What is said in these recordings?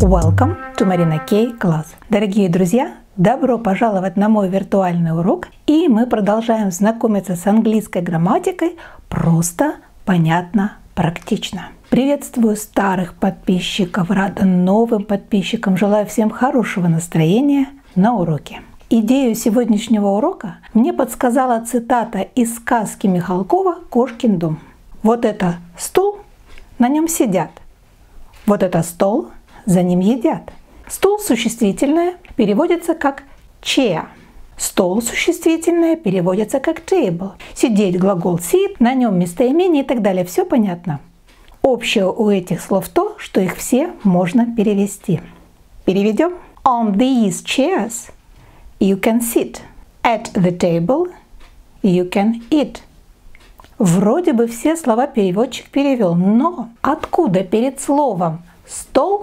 Welcome to Marina K Class. Дорогие друзья, добро пожаловать на мой виртуальный урок, и мы продолжаем знакомиться с английской грамматикой просто, понятно, практично. Приветствую старых подписчиков, рада новым подписчикам, желаю всем хорошего настроения на уроке. Идею сегодняшнего урока мне подсказала цитата из сказки Михалкова «Кошкин дом». Вот это стул, на нем сидят. Вот это стол, за ним едят. Стул существительное переводится как chair. Стол существительное переводится как table. Сидеть глагол sit, на нем местоимение и так далее. Все понятно. Общее у этих слов то, что их все можно перевести. Переведем. On these chairs you can sit. At the table you can eat. Вроде бы все слова переводчик перевел, но откуда перед словом стол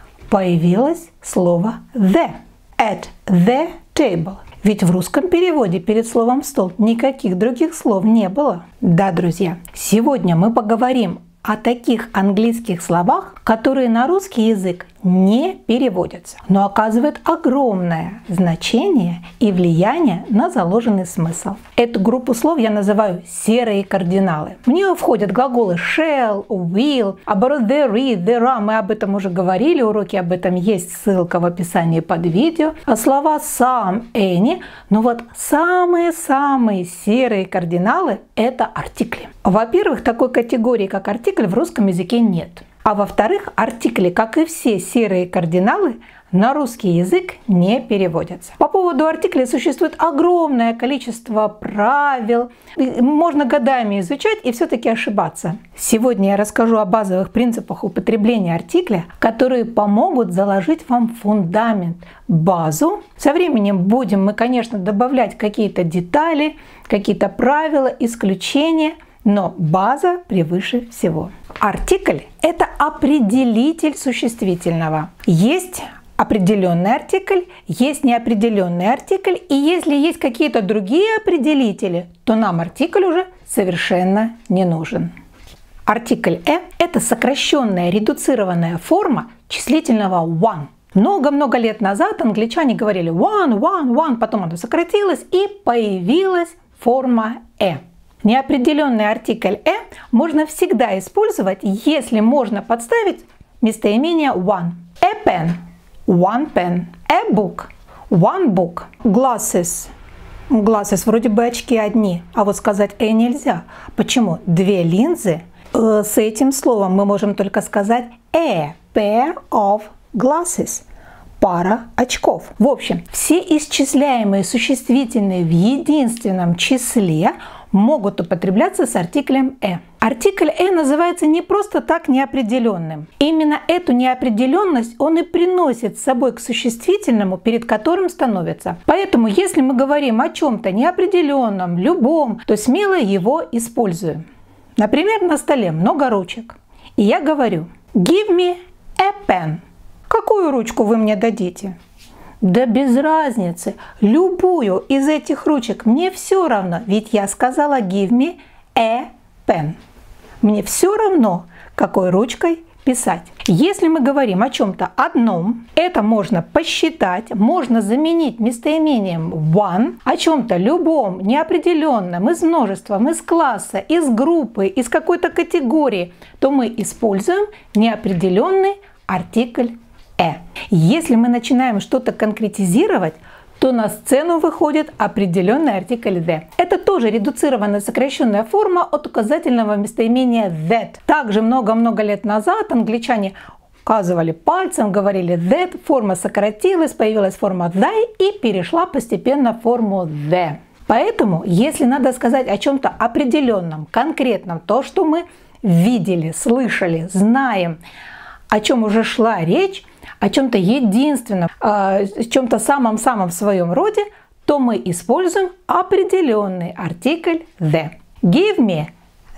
появилось слово the? At the table. Ведь в русском переводе перед словом стол никаких других слов не было. Да, друзья, сегодня мы поговорим о таких английских словах, которые на русский язык не переводятся, но оказывают огромное значение и влияние на заложенный смысл. Эту группу слов я называю серые кардиналы. В нее входят глаголы shall, will, оборот there, there are. Мы об этом уже говорили, уроки об этом есть, ссылка в описании под видео. А слова some, any. Но вот самые-самые серые кардиналы – это артикли. Во-первых, такой категории, как артикль, в русском языке нет. А во-вторых, артикли, как и все серые кардиналы, на русский язык не переводятся. По поводу артиклей существует огромное количество правил. Можно годами изучать и все-таки ошибаться. Сегодня я расскажу о базовых принципах употребления артикля, которые помогут заложить вам фундамент, базу. Со временем будем мы, конечно, добавлять какие-то детали, какие-то правила, исключения. Но база превыше всего. Артикль – это определитель существительного. Есть определенный артикль, есть неопределенный артикль, и если есть какие-то другие определители, то нам артикль уже совершенно не нужен. Артикль «э» – это сокращенная, редуцированная форма числительного one. Много-много лет назад англичане говорили one, потом оно сократилось и появилась форма «э». Неопределенный артикль «э» можно всегда использовать, если можно подставить местоимение one. A pen, one pen. A book, one book. Glasses. Glasses вроде бы очки одни, а вот сказать «э» нельзя. Почему? Две линзы. С этим словом мы можем только сказать a pair of glasses. Пара очков. В общем, все исчисляемые существительные в единственном числе могут употребляться с артиклем «э». Артикль «э» называется не просто так неопределенным. Именно эту неопределенность он и приносит с собой к существительному, перед которым становится. Поэтому, если мы говорим о чем-то неопределенном, любом, то смело его используем. Например, на столе много ручек. И я говорю «Give me a pen». Какую ручку вы мне дадите? Да без разницы, любую из этих ручек, мне все равно, ведь я сказала give me a pen. Мне все равно, какой ручкой писать. Если мы говорим о чем-то одном, это можно посчитать, можно заменить местоимением one, о чем-то любом, неопределенном, из множества, из класса, из группы, из какой-то категории, то мы используем неопределенный артикль «э». Если мы начинаем что-то конкретизировать, то на сцену выходит определенный артикль «the». Это тоже редуцированная сокращенная форма от указательного местоимения that. Также много-много лет назад англичане указывали пальцем, говорили that, форма сократилась, появилась форма thy и перешла постепенно в форму the. Поэтому, если надо сказать о чем-то определенном, конкретном, то, что мы видели, слышали, знаем, о чем уже шла речь, о чем-то единственном, о чем-то самом-самом в своем роде, то мы используем определенный артикль the. Give me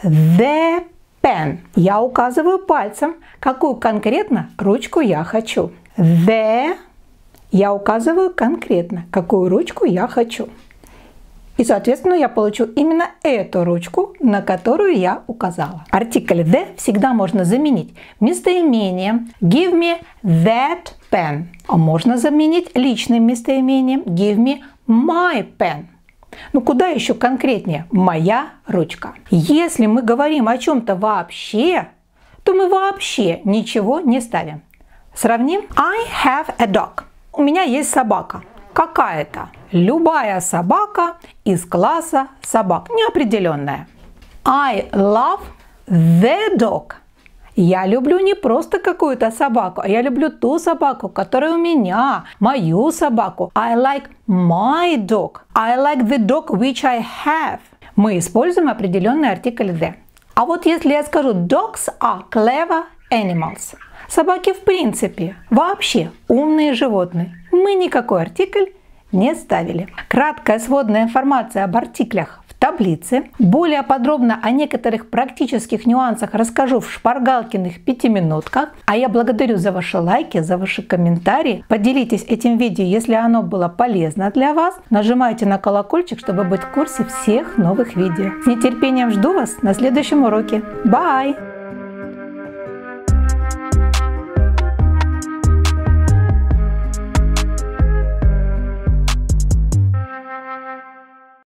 the pen. Я указываю пальцем, какую конкретно ручку я хочу. The. Я указываю конкретно, какую ручку я хочу. И, соответственно, я получу именно эту ручку, на которую я указала. Артикль the всегда можно заменить местоимением give me that pen. А можно заменить личным местоимением give me my pen. Ну куда еще конкретнее? Моя ручка. Если мы говорим о чем-то вообще, то мы вообще ничего не ставим. Сравним. I have a dog. У меня есть собака. Какая-то. Любая собака из класса собак. Неопределенная. I love the dog. Я люблю не просто какую-то собаку, а я люблю ту собаку, которая у меня, мою собаку. I like my dog. I like the dog which I have. Мы используем определенный артикль the. А вот если я скажу dogs are clever animals. Собаки в принципе вообще умные животные. Мы никакой артикль не ставили. Краткая сводная информация об артиклях в таблице. Более подробно о некоторых практических нюансах расскажу в шпаргалкиных 5-минутках. А я благодарю за ваши лайки, за ваши комментарии. Поделитесь этим видео, если оно было полезно для вас. Нажимайте на колокольчик, чтобы быть в курсе всех новых видео. С нетерпением жду вас на следующем уроке. Bye!